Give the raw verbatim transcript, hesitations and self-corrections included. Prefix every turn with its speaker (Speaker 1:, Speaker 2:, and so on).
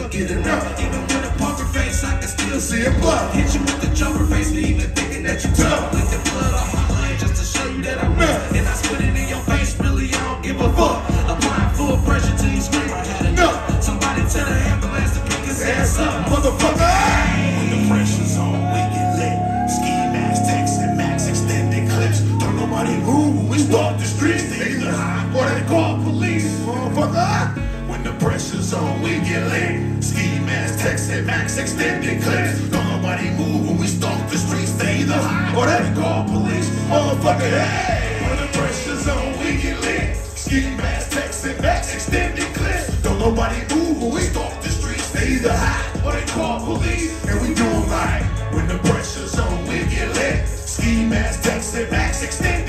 Speaker 1: still get it rough. Even with a poker face, I can still see it blood. Hit you with the jumper face for even thinking that you tough. Lick the blood off my line just to show you that I'm real. And I spit it in your face, really, I don't give a fuck. Applying full pressure till you scream, I had enough. Somebody tell the ambulance to pick his ass up, motherfucker.
Speaker 2: When the pressure's on, we get lit. Ski mask, text, and max extended clips. Don't nobody move when we start the streets. They either hide or they call police, motherfucker. When the pressure's on, we get lit. Ski mask, text, and max extended clips. Don't nobody move when we stalk the streets. They either hide or they call police, motherfucker. Hey, when the pressure's on, we get lit. Ski mask, text, and max extended clips. Don't nobody move when we stalk the streets. They either hide or they call police, and we do 'em right. When the pressure's on, we get lit. Ski mask, text, and max extended.